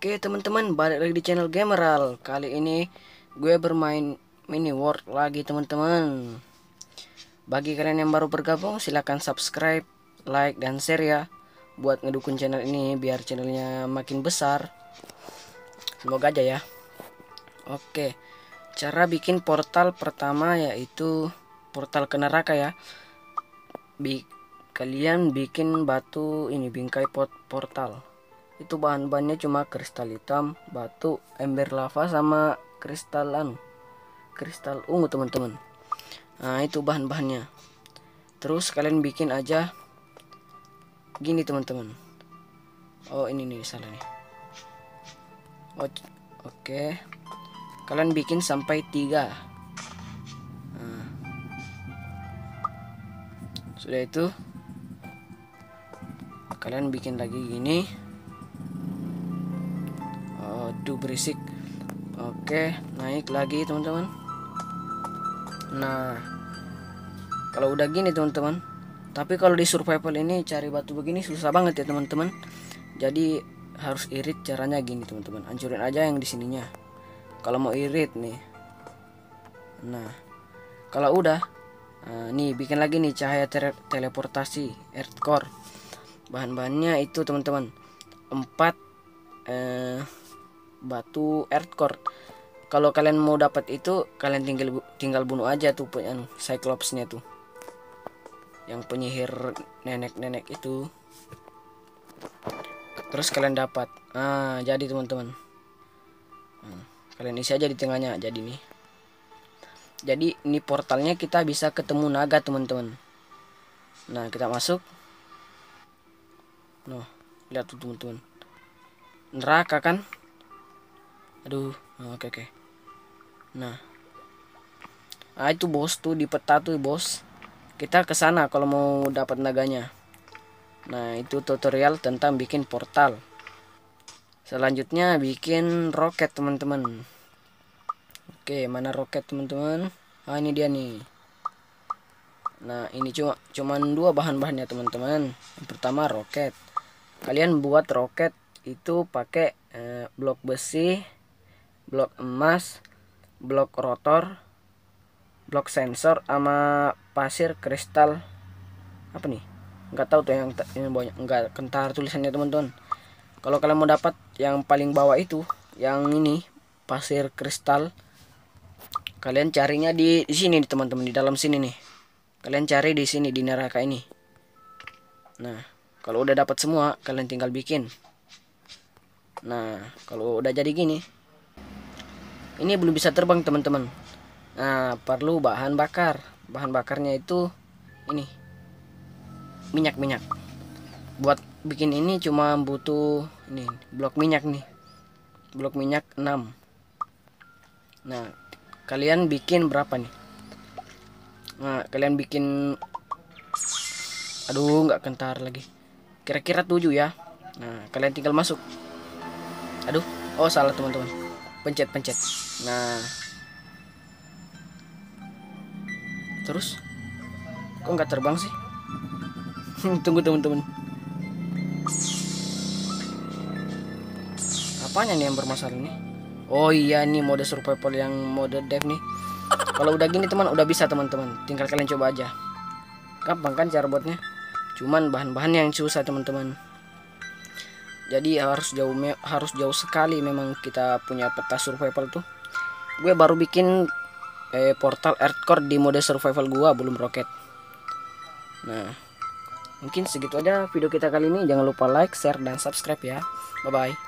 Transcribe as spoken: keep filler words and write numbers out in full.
Oke teman-teman, balik lagi di channel Gameral. Kali ini gue bermain mini world lagi teman-teman. Bagi kalian yang baru bergabung, silahkan subscribe, like, dan share ya, buat ngedukung channel ini biar channelnya makin besar. Semoga aja ya. Oke, cara bikin portal pertama yaitu portal ke neraka ya. Bi kalian bikin batu ini, bingkai pot portal. Itu bahan-bahannya cuma kristal hitam, batu, ember lava, sama kristal anu, kristal ungu teman-teman. Nah itu bahan-bahannya. Terus kalian bikin aja gini teman-teman. Oh ini nih salah nih. Oh, oke okay. Kalian bikin sampai tiga. Nah, sudah itu kalian bikin lagi gini. Aduh berisik. Oke, naik lagi teman-teman. Nah, kalau udah gini teman-teman, tapi kalau di survival ini cari batu begini susah banget ya teman-teman. Jadi harus irit, caranya gini teman-teman. Hancurin aja yang di sininya kalau mau irit nih. Nah, kalau udah nah, nih bikin lagi nih cahaya teleportasi earth core. Bahan-bahannya itu teman-teman empat eh batu earth core. Kalau kalian mau dapat itu, kalian tinggal tinggal bunuh aja tuh punya Cyclopsnya tuh, yang penyihir nenek-nenek itu. Terus kalian dapat. Ah, jadi teman-teman. Nah, kalian isi aja di tengahnya. Jadi nih. Jadi ini portalnya kita bisa ketemu naga teman-teman. Nah, kita masuk. Noh, lihat tuh teman-teman. Neraka kan? Aduh, oke oke. Nah, ah itu bos tuh di peta tuh bos. Kita ke sana kalau mau dapat naganya. Nah, itu tutorial tentang bikin portal. Selanjutnya bikin roket teman-teman. Oke, mana roket teman-teman? Ah ini dia nih. Nah, ini cuma cuman dua bahan-bahannya teman-teman. Yang pertama roket. Kalian buat roket itu pakai eh, blok besi, blok emas, blok rotor, blok sensor, sama pasir kristal. Apa nih? Nggak tahu tuh yang ini banyak, nggak kentar tulisannya teman-teman. Kalau kalian mau dapat yang paling bawah itu, yang ini pasir kristal, kalian carinya di, di sini teman-teman, di dalam sini nih. Kalian cari di sini di neraka ini. Nah, kalau udah dapat semua, kalian tinggal bikin. Nah, kalau udah jadi gini, ini belum bisa terbang teman-teman. Nah, perlu bahan bakar. Bahan bakarnya itu ini, minyak-minyak. Buat bikin ini cuma butuh ini blok minyak nih, blok minyak enam. Nah, kalian bikin berapa nih? Nah, kalian bikin, aduh nggak kentar lagi, kira-kira tujuh ya. Nah, kalian tinggal masuk. Aduh, oh salah teman-teman, pencet-pencet. Nah, terus kok nggak terbang sih? Tunggu teman-teman, apanya nih yang bermasalah nih? Oh iya, ini mode survival yang mode dev nih. Kalau udah gini teman, udah bisa teman-teman, tinggal kalian coba aja. Gampang kan cara buatnya? Cuman bahan-bahan yang susah teman-teman. Jadi harus jauh harus jauh sekali memang kita punya peta survival tuh. Gue baru bikin eh, portal earth core di mode survival gua, belum roket. Nah, mungkin segitu aja video kita kali ini. Jangan lupa like, share, dan subscribe ya. Bye bye.